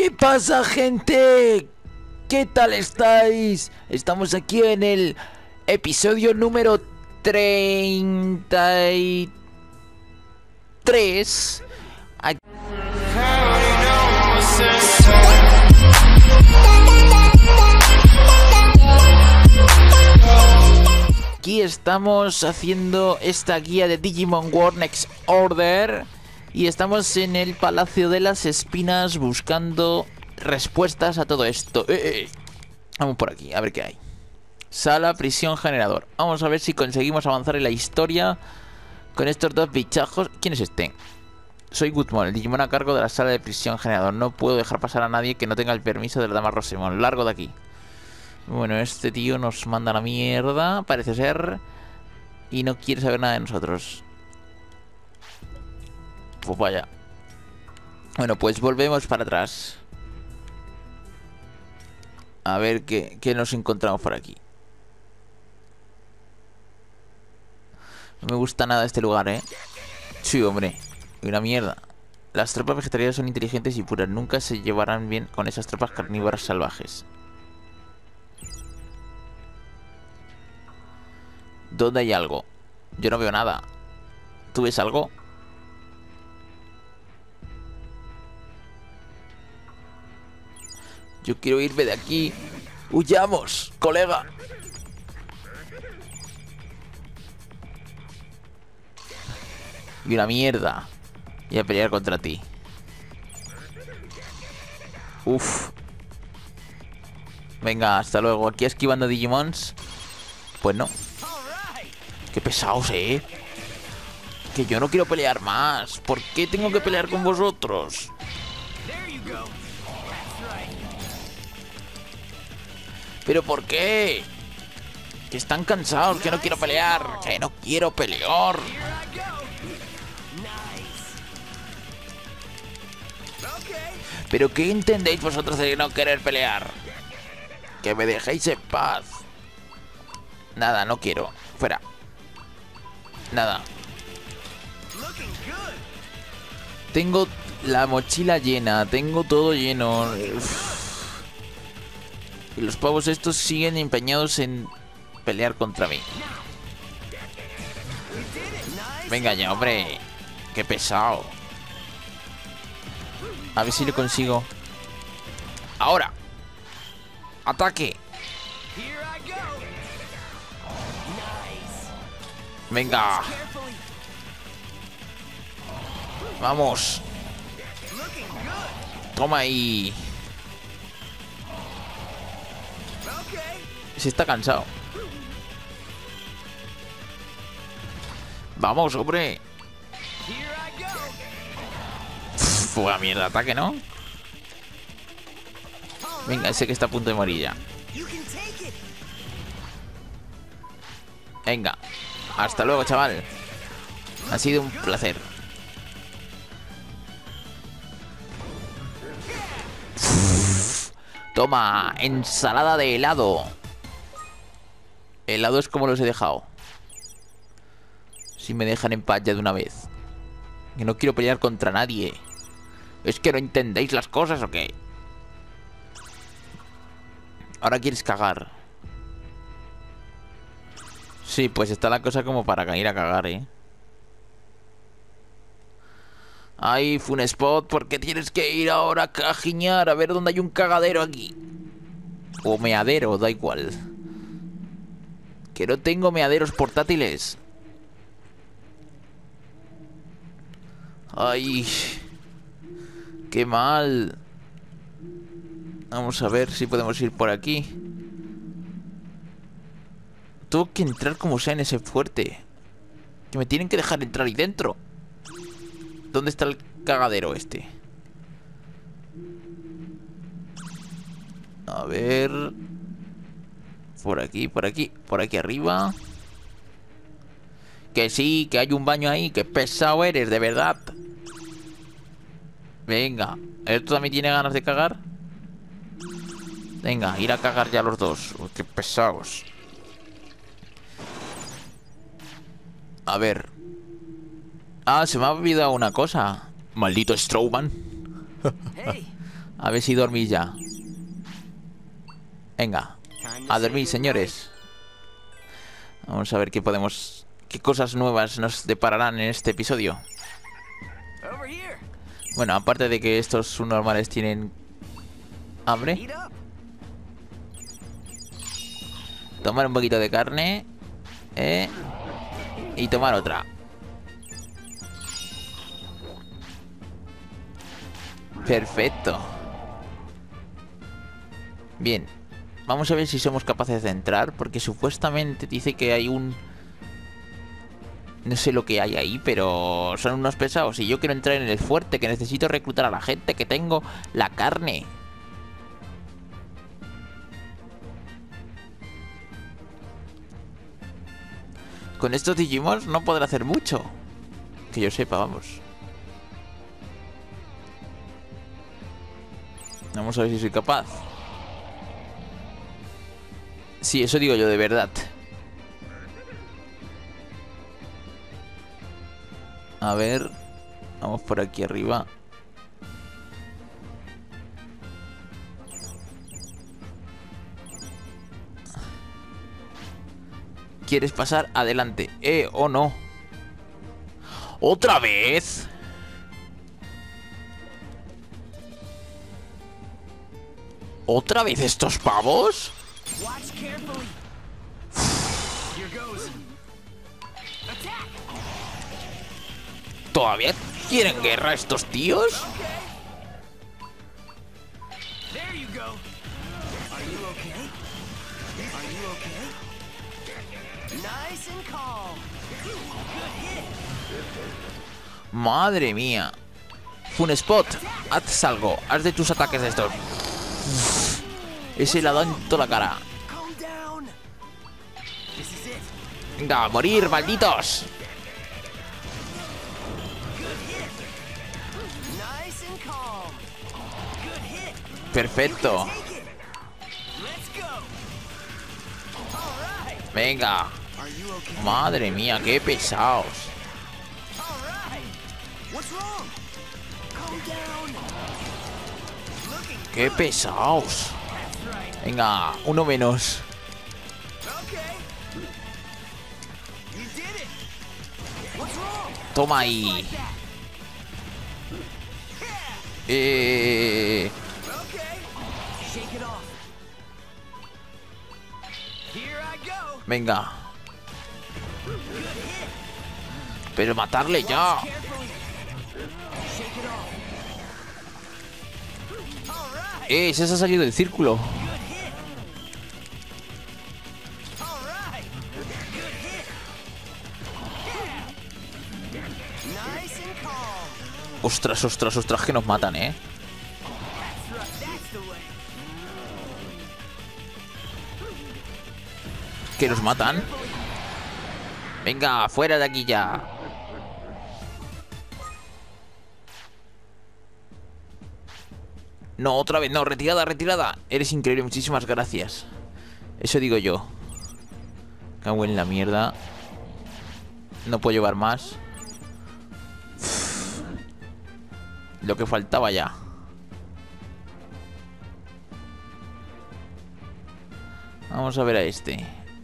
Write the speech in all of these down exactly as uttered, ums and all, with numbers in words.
¿Qué pasa, gente? ¿Qué tal estáis? Estamos aquí en el episodio número treinta y tres. Aquí estamos haciendo esta guía de Digimon World Next Order. Y estamos en el Palacio de las Espinas buscando respuestas a todo esto. Eh, eh. Vamos por aquí, a ver qué hay. Sala, prisión, generador. Vamos a ver si conseguimos avanzar en la historia con estos dos bichajos. ¿Quién es este? Soy Gutmon, el Digimon a cargo de la sala de prisión generador. No puedo dejar pasar a nadie que no tenga el permiso de la dama Rosemon. Largo de aquí. Bueno, este tío nos manda a la mierda, parece ser. Y no quiere saber nada de nosotros. Pues vaya. Bueno, pues volvemos para atrás. A ver qué, qué nos encontramos por aquí. No me gusta nada este lugar, ¿eh? Sí, hombre. Una mierda. Las tropas vegetarianas son inteligentes y puras. Nunca se llevarán bien con esas tropas carnívoras salvajes. ¿Dónde hay algo? Yo no veo nada. ¿Tú ves algo? Yo quiero irme de aquí. ¡Huyamos, colega! Y una mierda. Voy a pelear contra ti. Uf. Venga, hasta luego. Aquí esquivando Digimons. Pues no. Qué pesados, eh. Que yo no quiero pelear más. ¿Por qué tengo que pelear con vosotros? ¿Pero por qué? Que están cansados, que no quiero pelear. Que no quiero pelear. ¿Pero qué entendéis vosotros de no querer pelear? Que me dejéis en paz. Nada, no quiero. Fuera. Nada. Tengo la mochila llena. Tengo todo lleno. Uf. Y los pavos estos siguen empeñados en pelear contra mí. Venga ya, hombre. Qué pesado. A ver si lo consigo. Ahora. Ataque. Venga. Vamos. Toma ahí. Se está cansado. Vamos, hombre. Fue a mierda, ataque, ¿no? Venga, ese que está a punto de morir ya. Venga. Hasta luego, chaval. Ha sido un placer. Toma, ensalada de helado. Helado es como los he dejado. Si me dejan en paz ya de una vez. Que no quiero pelear contra nadie. ¿Es que no entendéis las cosas o qué? Ahora quieres cagar. Sí, pues está la cosa como para ir a cagar, ¿eh? Ay, Funspot, ¿por qué tienes que ir ahora a cajiñar? A ver dónde hay un cagadero aquí. O meadero, da igual. Que no tengo meaderos portátiles. Ay, qué mal. Vamos a ver si podemos ir por aquí. Tengo que entrar como sea en ese fuerte. Que me tienen que dejar entrar ahí dentro. ¿Dónde está el cagadero este? A ver. Por aquí, por aquí, por aquí arriba. Que sí, que hay un baño ahí. Que pesado eres, de verdad. Venga. ¿Esto también tiene ganas de cagar? Venga, ir a cagar ya los dos. Uy, qué pesados. A ver. Ah, se me ha olvidado una cosa. Maldito Strowman. A ver si dormís ya. Venga, a dormir, señores. Vamos a ver qué podemos... qué cosas nuevas nos depararán en este episodio. Bueno, aparte de que estos subnormales tienen hambre. Tomar un poquito de carne. Eh, y tomar otra. Perfecto. Bien. Vamos a ver si somos capaces de entrar. Porque supuestamente dice que hay un... no sé lo que hay ahí, pero son unos pesados. Y yo quiero entrar en el fuerte, que necesito reclutar a la gente, que tengo la carne. Con estos Digimons no podré hacer mucho. Que yo sepa, vamos. Vamos a ver si soy capaz. Sí, eso digo yo de verdad. A ver. Vamos por aquí arriba. ¿Quieres pasar? Adelante. Eh, o no. ¿Otra vez? ¿Otra vez estos pavos? ¿Todavía quieren guerra estos tíos? Madre mía. Funspot, haz algo. Haz de tus ataques de estos. Ese le ha dado en toda la cara. Venga, a morir, malditos. Perfecto. Venga. Madre mía, qué pesados. Qué pesados. Venga, uno menos. Toma ahí. Eh... Venga. Pero matarle ya. Eh, se ha salido del círculo. Ostras, ostras, ostras, que nos matan, eh. Que nos matan. Venga, fuera de aquí ya. No, otra vez, no, retirada, retirada. Eres increíble, muchísimas gracias. Eso digo yo. Cago en la mierda. No puedo llevar más. Uf. Lo que faltaba ya. Vamos a ver a este.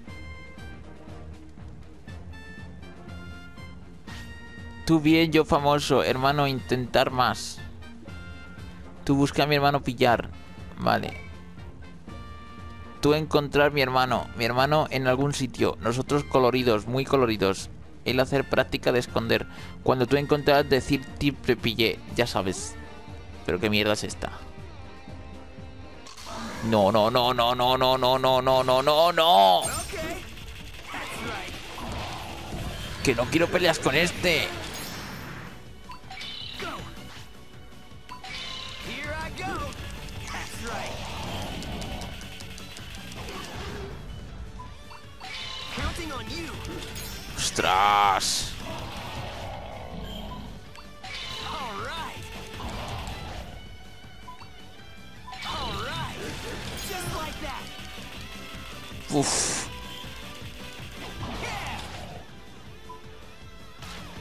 Tú bien, yo famoso. Hermano, intentar más. Tú busca a mi hermano pillar. Vale. Tú encontrar mi hermano. Mi hermano en algún sitio. Nosotros coloridos, muy coloridos. Él hacer práctica de esconder. Cuando tú encontrar decir te pillé. Ya sabes. Pero qué mierda es esta. No, no, no, no, no, no, no, no, no, no, no, no. Que no quiero peleas con este. ¡Ostras! Uf.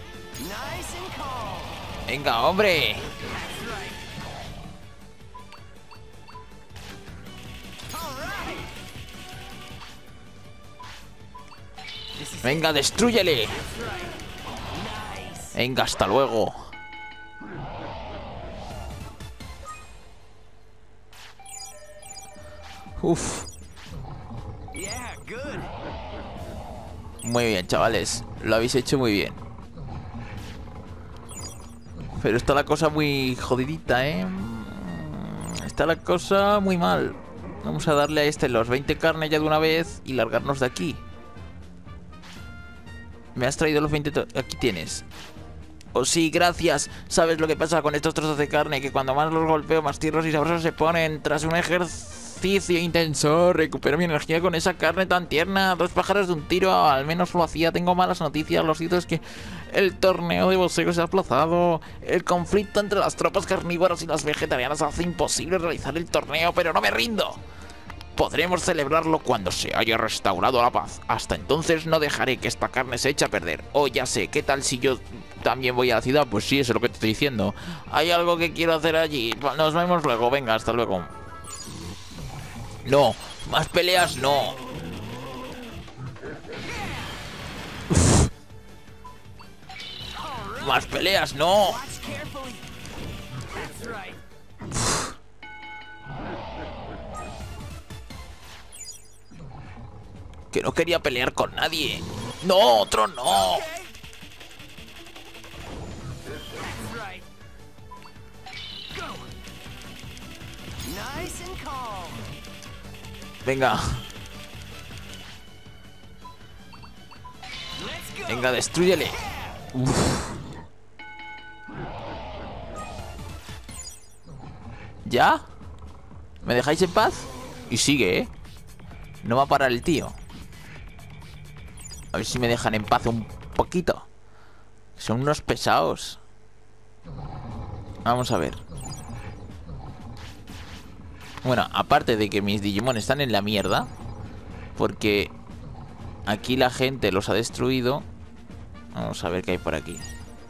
Venga, hombre. Venga, destrúyele. Venga, hasta luego. Uf. Muy bien, chavales. Lo habéis hecho muy bien. Pero está la cosa muy jodidita, ¿eh? Está la cosa muy mal. Vamos a darle a este los veinte carne ya de una vez y largarnos de aquí. Me has traído los veinte... Aquí tienes. Oh, sí, gracias. ¿Sabes lo que pasa con estos trozos de carne? Que cuando más los golpeo, más tiernos y sabrosos se ponen. Tras un ejercicio intenso, recupero mi energía con esa carne tan tierna. Dos pájaros de un tiro, al menos lo hacía. Tengo malas noticias. Lo cierto es que el torneo de boxeo se ha aplazado. El conflicto entre las tropas carnívoras y las vegetarianas hace imposible realizar el torneo, pero no me rindo. Podremos celebrarlo cuando se haya restaurado la paz. Hasta entonces no dejaré que esta carne se eche a perder. Oh, ya sé, ¿qué tal si yo también voy a la ciudad? Pues sí, eso es lo que te estoy diciendo. Hay algo que quiero hacer allí. Nos vemos luego, venga, hasta luego. No, más peleas no. Uf. Más peleas no. Uf. Que no quería pelear con nadie. No, otro no. Venga. Venga, destrúyele. Uf. ¿Ya? ¿Me dejáis en paz? Y sigue, ¿eh? No va a parar el tío. A ver si me dejan en paz un poquito. Son unos pesados. Vamos a ver. Bueno, aparte de que mis Digimon están en la mierda, porque aquí la gente los ha destruido. Vamos a ver qué hay por aquí.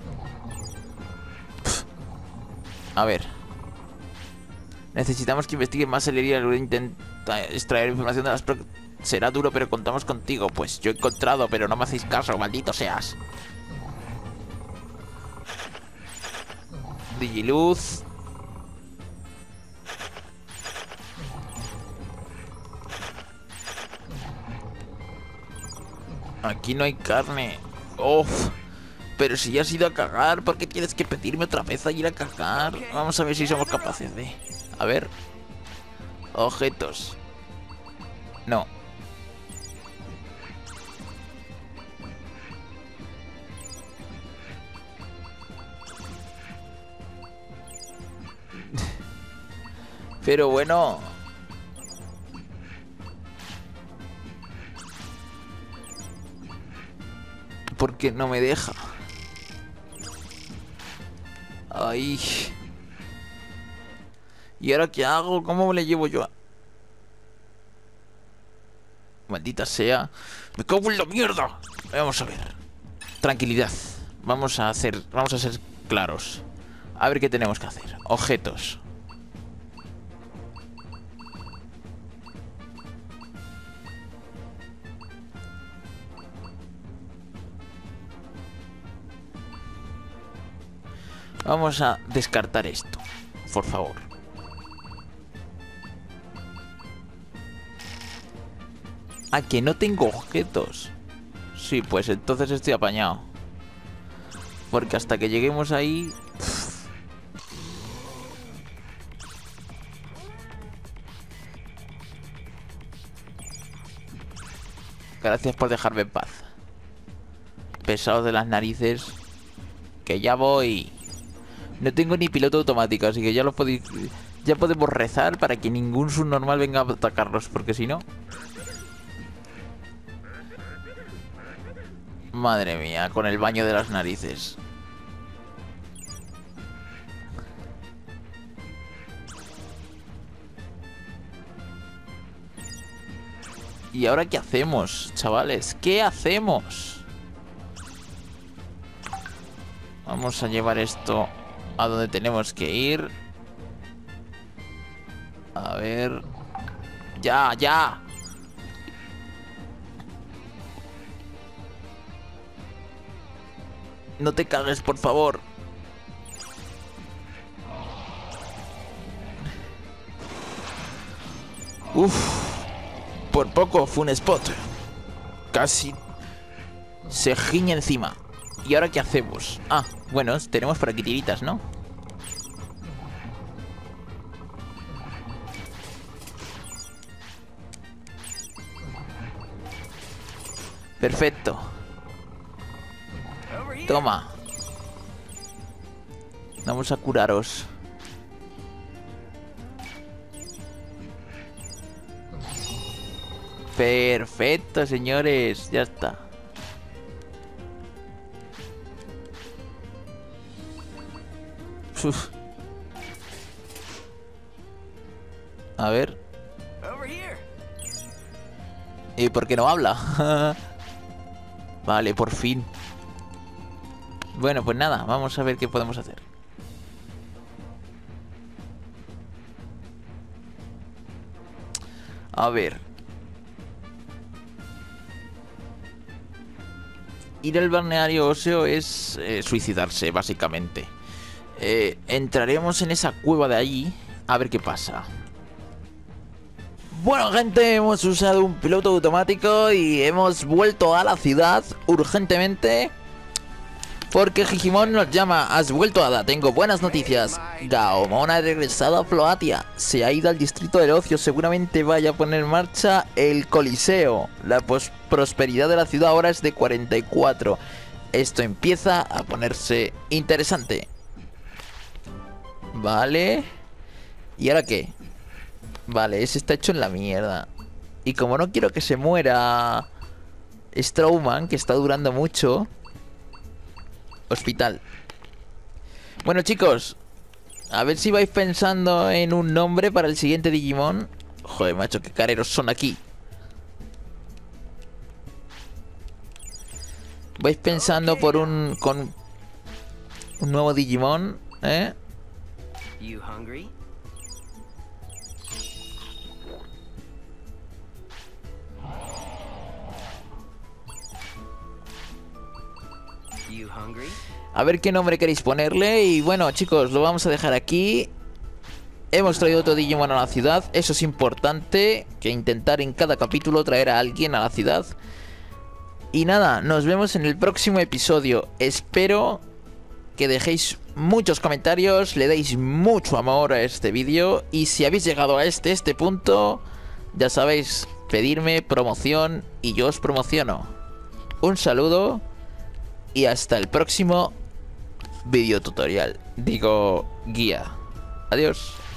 Pff. A ver. Necesitamos que investiguen más el herida. Intenta extraer información de las... Pro Será duro, pero contamos contigo. Pues yo he encontrado, pero no me hacéis caso. Maldito seas. Digiluz. Aquí no hay carne. Uf. Pero si ya has ido a cagar, ¿por qué tienes que pedirme otra vez a ir a cagar? Vamos a ver si somos capaces de... A ver. Objetos. No. Pero bueno. ¿Por qué no me deja? Ay. ¿Y ahora qué hago? ¿Cómo me le llevo yo a...? Maldita sea. Me cago en la mierda. Vamos a ver. Tranquilidad. Vamos a hacer... Vamos a ser claros. A ver qué tenemos que hacer. Objetos. Vamos a descartar esto, por favor. Ah, que no tengo objetos. Sí, pues entonces estoy apañado. Porque hasta que lleguemos ahí... Pff. Gracias por dejarme en paz. Pesados de las narices. Que ya voy. No tengo ni piloto automático, así que ya lo podéis... Ya podemos rezar para que ningún subnormal venga a atacarnos, porque si no... Madre mía, con el baño de las narices. ¿Y ahora qué hacemos, chavales? ¿Qué hacemos? Vamos a llevar esto a donde tenemos que ir. A ver... ¡Ya, ya! No te cagues, por favor. Uf. Por poco fue un spot. Casi se giña encima. ¿Y ahora qué hacemos? Ah, bueno, tenemos por aquí tiritas, ¿no? Perfecto. Toma. Vamos a curaros. Perfecto, señores. Ya está. Uf. A ver. ¿Y por qué no habla? Vale, por fin. Bueno, pues nada, vamos a ver qué podemos hacer. A ver. Ir al balneario óseo es eh, suicidarse, básicamente. Eh, entraremos en esa cueva de allí a ver qué pasa. Bueno, gente, hemos usado un piloto automático y hemos vuelto a la ciudad urgentemente porque Digimon nos llama. Has vuelto, Ada. Tengo buenas noticias. Gaomon ha regresado a Floatia. Se ha ido al distrito del ocio. Seguramente vaya a poner en marcha el Coliseo. La prosperidad de la ciudad ahora es de cuarenta y cuatro. Esto empieza a ponerse interesante. Vale. ¿Y ahora qué? Vale, ese está hecho en la mierda. Y como no quiero que se muera Strawman, que está durando mucho. Hospital. Bueno, chicos, a ver si vais pensando en un nombre para el siguiente Digimon. Joder, macho, qué careros son aquí. ¿Vais pensando por un... con un nuevo Digimon? ¿Eh? You hungry? You hungry? A ver qué nombre queréis ponerle. Y bueno, chicos, lo vamos a dejar aquí. Hemos traído otro Digimon a la ciudad. Eso es importante, que intentar en cada capítulo traer a alguien a la ciudad. Y nada, nos vemos en el próximo episodio. Espero que dejéis muchos comentarios, le deis mucho amor a este vídeo. Y si habéis llegado a este, este punto, ya sabéis, pedirme promoción y yo os promociono. Un saludo y hasta el próximo video tutorial. Digo, guía. Adiós.